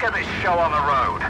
get this show on the road.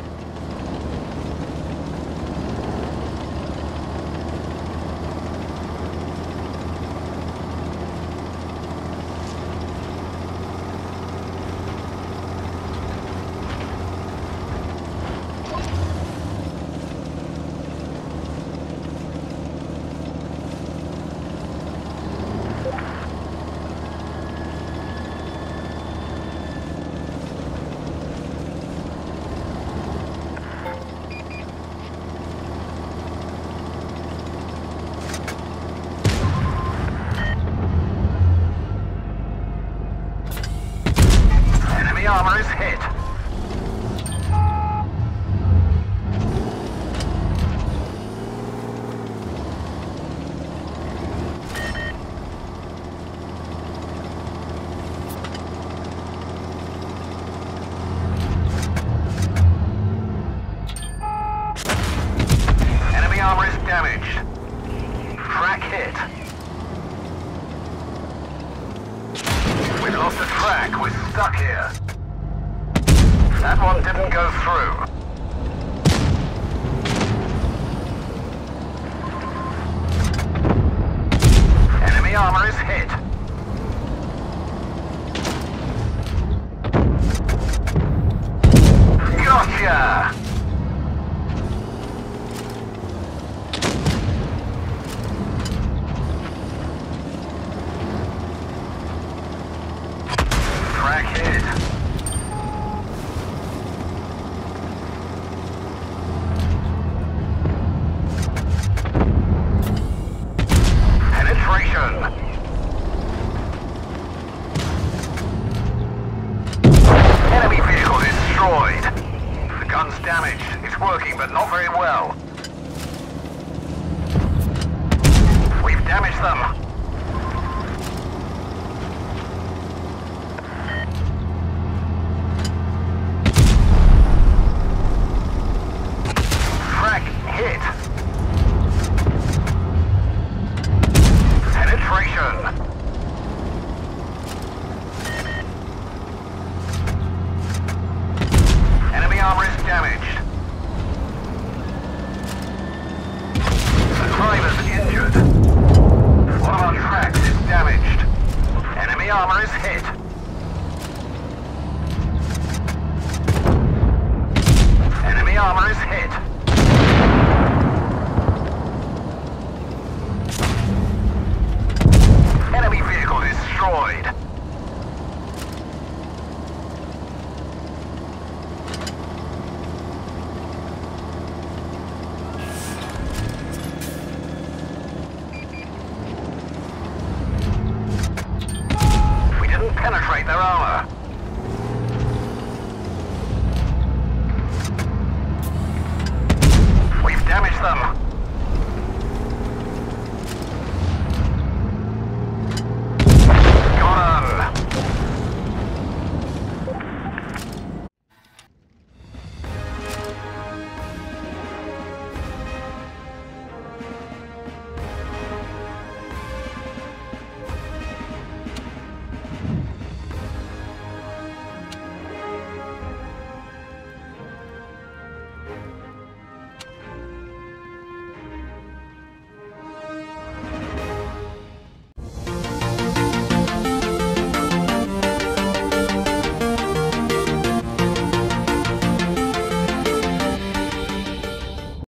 Enemy armor is hit. Enemy armor is damaged. Track hit. We've lost a track. We're stuck here. That one didn't go through. Enemy armor is hit. Gotcha! Track hit. Penetration. Enemy vehicle destroyed. The gun's damaged. It's working, but not very well. We've damaged them.